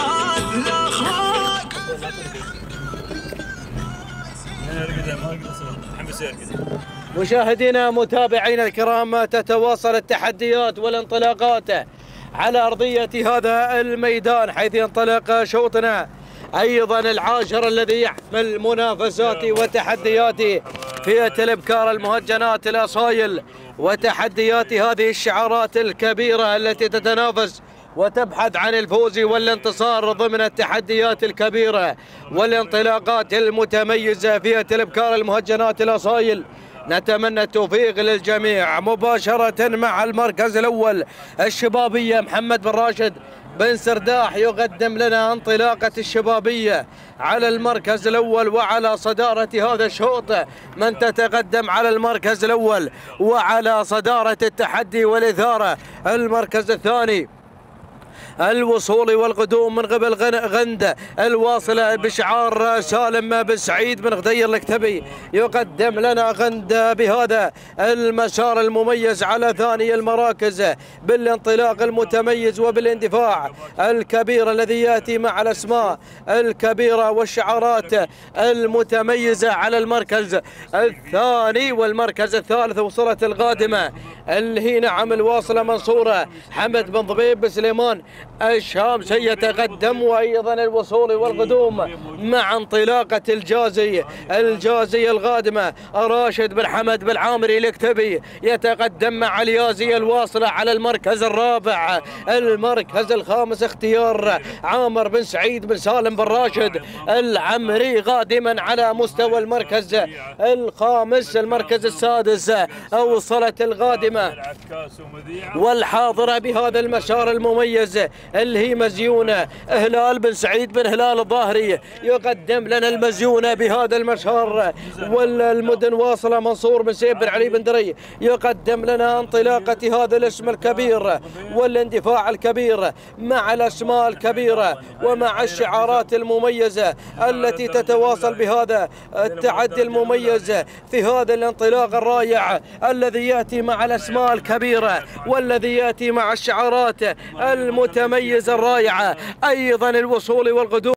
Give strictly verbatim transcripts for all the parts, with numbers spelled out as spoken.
مشاهدينا متابعينا الكرام، تتواصل التحديات والانطلاقات على أرضية هذا الميدان، حيث ينطلق شوطنا أيضا العاشر الذي يحمل منافسات وتحديات فئة الإبكار المهجنات الأصايل، وتحديات هذه الشعارات الكبيرة التي تتنافس وتبحث عن الفوز والانتصار ضمن التحديات الكبيرة والانطلاقات المتميزة فئة الإبكار المهجنات الأصايل. نتمنى التوفيق للجميع. مباشرة مع المركز الأول الشبابية محمد بن راشد بن سرداح يقدم لنا انطلاقة الشبابية على المركز الأول وعلى صدارة هذا الشوط. من تتقدم على المركز الأول وعلى صدارة التحدي والإثارة المركز الثاني الوصول والقدوم من قبل غند الواصلة بشعار سالم بن سعيد بن غدير الكتبي. يقدم لنا غند بهذا المسار المميز على ثاني المراكز بالانطلاق المتميز وبالاندفاع الكبير الذي يأتي مع الأسماء الكبيرة والشعارات المتميزة على المركز الثاني. والمركز الثالث وصلت القادمة اللي هي نعم الواصلة منصورة حمد بن ضبيب بن سليمان الشام سيتقدم، وايضا الوصول والقدوم مع انطلاقه الجازي الجازي القادمه راشد بن حمد بن عامري الكتبي يتقدم مع اليازي الواصله على المركز الرابع. المركز الخامس اختيار عامر بن سعيد بن سالم بن راشد العمري قادما على مستوى المركز الخامس. المركز السادس وصلت القادمه والحاضره بهذا المسار المميز اللي هي مزيونة هلال بن سعيد بن هلال الظاهري يقدم لنا المزيونة بهذا المسار. والمدن واصلة منصور بن سيف بن علي بن دري يقدم لنا انطلاقة هذا الاسم الكبير والاندفاع الكبير مع الأسماء الكبيرة ومع الشعارات المميزة التي تتواصل بهذا التعدي المميز في هذا الانطلاق الرائع الذي يأتي مع الأسماء الكبيرة والذي يأتي مع الشعارات المتميزة الرائعة. أيضا الوصول والقدوم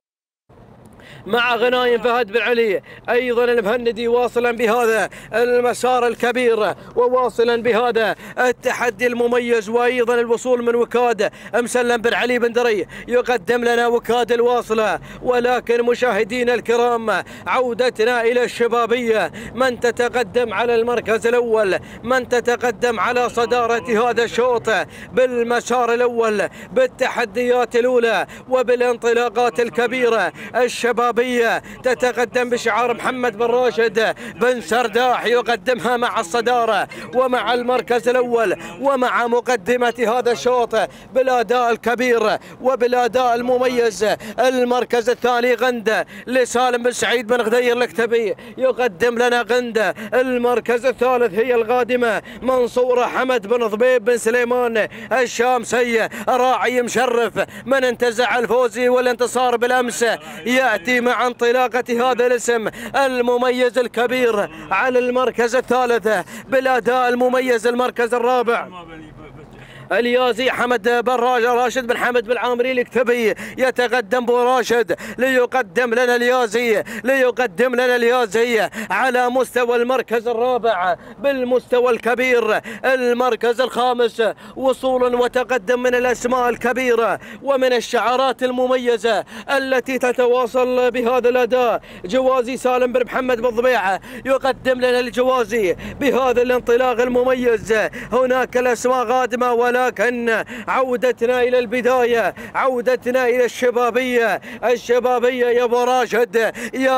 مع غنايم فهد بن علي أيضا المهندي واصلا بهذا المسار الكبير وواصلا بهذا التحدي المميز. وأيضا الوصول من وكاد مسلم بن علي بن دري يقدم لنا وكاد الواصلة. ولكن مشاهدينا الكرام عودتنا إلى الشبابية، من تتقدم على المركز الأول، من تتقدم على صدارة هذا الشوط بالمسار الأول بالتحديات الأولى وبالانطلاقات الكبيرة. الشباب تتقدم بشعار محمد بن راشد بن سرداح يقدمها مع الصدارة ومع المركز الأول ومع مقدمة هذا الشوط بالأداء الكبير وبالأداء المميز. المركز الثاني غند لسالم بن سعيد بن غدير الكتبي يقدم لنا غند. المركز الثالث هي القادمة منصورة حمد بن ضبيب بن سليمان الشامسي راعي مشرف من انتزع الفوز والانتصار بالأمس يأتي مع انطلاقة هذا الاسم المميز الكبير على المركز الثالث بالأداء المميز. المركز الرابع اليازي حمد بن راشد بن حمد بن عامري الكتبي يتقدم بو راشد ليقدم لنا اليازي ليقدم لنا اليازي على مستوى المركز الرابع بالمستوى الكبير. المركز الخامس وصولا وتقدم من الأسماء الكبيرة ومن الشعارات المميزة التي تتواصل بهذا الأداء. جوازي سالم بن محمد بن ضبيعة يقدم لنا الجوازي بهذا الانطلاق المميز. هناك الأسماء قادمة ولكن عودتنا إلى البداية، عودتنا إلى الشبابية. الشبابية يا أبو راشد،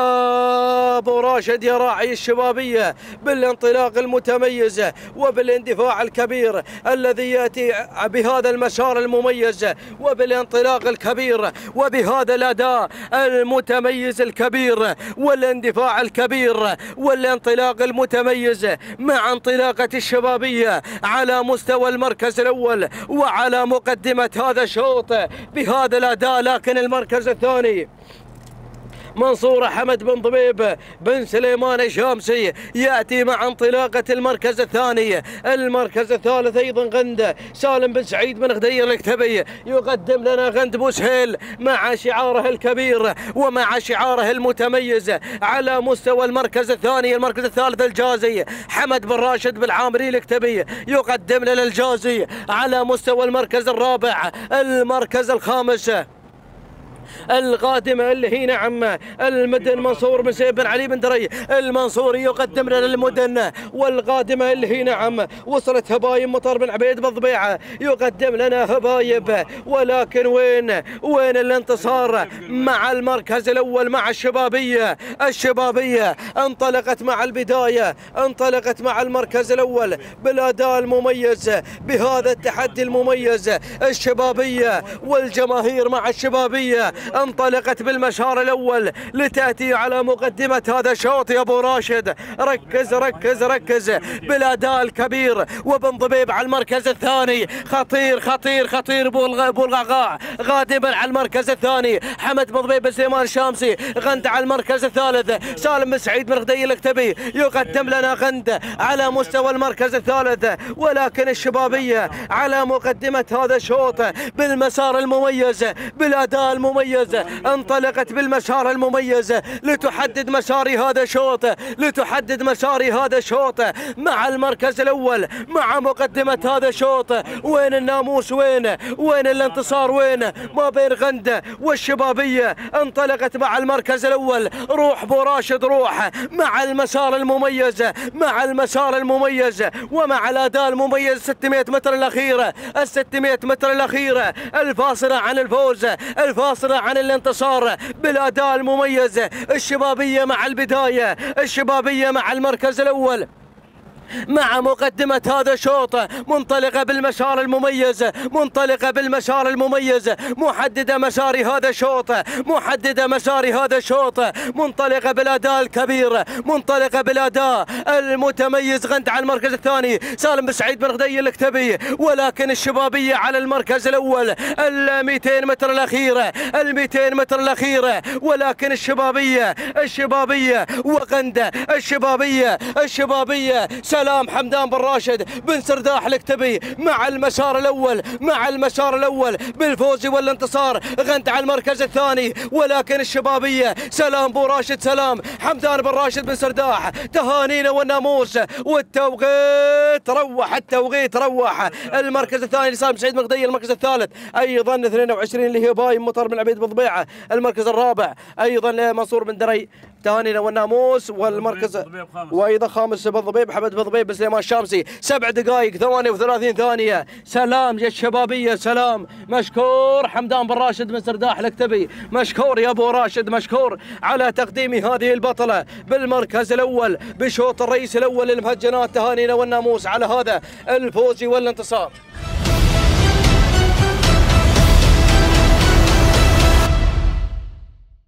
يا أبو راشد يا راعي الشبابية بالانطلاق المتميز وبالاندفاع الكبير الذي يأتي بهذا المسار المميز وبالانطلاق الكبير وبهذا الأداء المتميز الكبير والاندفاع الكبير والانطلاق المتميز مع انطلاقة الشبابية على مستوى المركز الأول وعلى مقدمة هذا الشوط بهذا الأداء. لكن المركز الثاني منصور حمد بن ضبيب بن سليمان الشامسي يأتي مع انطلاقة المركز الثاني. المركز الثالث أيضا غند سالم بن سعيد بن غدير الكتبي يقدم لنا غند بوسهيل مع شعاره الكبير ومع شعاره المتميز على مستوى المركز الثاني. المركز الثالث الجازي حمد بن راشد بالعامري الكتبي يقدم لنا الجازي على مستوى المركز الرابع. المركز الخامس القادمة اللي هي نعم المدن منصور بن سيف بن علي بن دري المنصوري يقدم لنا المدن. والقادمة اللي هي نعم وصلت هبايب مطر بن عبيد بالضبيعة يقدم لنا هبايب. ولكن وين وين الانتصار مع المركز الأول مع الشبابية. الشبابية انطلقت مع البداية انطلقت مع المركز الأول بالأداء المميز بهذا التحدي المميز. الشبابية والجماهير مع الشبابية انطلقت بالمسار الأول لتأتي على مقدمة هذا الشوط. يا أبو راشد ركز ركز ركز بالأداء الكبير. وبن ضبيب على المركز الثاني خطير خطير خطير. بولغاغاع غادبا على المركز الثاني. حمد بن ضبيب بن سليمان الشامسي غند على المركز الثالث. سالم بن سعيد بن غدير الكتبي يقدم لنا غند على مستوى المركز الثالث. ولكن الشبابية على مقدمة هذا الشوط بالمسار المميز بالأداء المميز انطلقت بالمسار المميز لتحدد مسار هذا الشوط لتحدد مسار هذا الشوط مع المركز الأول مع مقدمة هذا الشوط. وين الناموس وين وين الانتصار وين ما بين غندة والشبابية. انطلقت مع المركز الأول. روح بو راشد روح مع المسار المميز مع المسار المميز ومع الأداء المميز. ستمائة متر الأخيرة الستمائة متر الأخيرة الفاصلة عن الفوز الفاصلة عن الانتصار بالأداء المميز. الشبابية مع البداية الشبابية مع المركز الأول مع مقدمة هذا الشوط منطلقة بالمسار المميز منطلقة بالمسار المميز محددة مسار هذا الشوط محددة مسار هذا الشوط منطلقة بالأداء الكبير منطلقة بالأداء المتميز. غند على المركز الثاني سالم بن سعيد بن غدير الكتبي. ولكن الشبابية على المركز الأول ال مئتين متر الأخيرة ال مئتين متر الأخيرة. ولكن الشبابية الشبابية وغند الشبابية الشبابية سلام حمدان بن راشد بن سرداح الكتبي مع المسار الأول مع المسار الأول بالفوز والانتصار. غند على المركز الثاني. ولكن الشبابية سلام بو راشد سلام حمدان بن راشد بن سرداح تهانينا والناموس والتوقيت روح التوقيت روح. المركز الثاني لسالم سعيد بن غدير. المركز الثالث أيضا اثنين وعشرين اللي هي بايم مطر بن عبيد بالضبيعة. المركز الرابع أيضا منصور بن دري تهانينا والناموس. والمركز وأيضا خامس بالضبيب حمد بن ضبيب بن سليمان الشامسي. سبع دقائق ثمانية وثلاثين ثانية. سلام يا الشبابية سلام. مشكور حمدان بن راشد بن سرداح الكتبي مشكور يا ابو راشد مشكور على تقديم هذه البطلة بالمركز الأول بشوط الرئيس الأول للمهجنات. تهانينا والناموس على هذا الفوز والانتصار.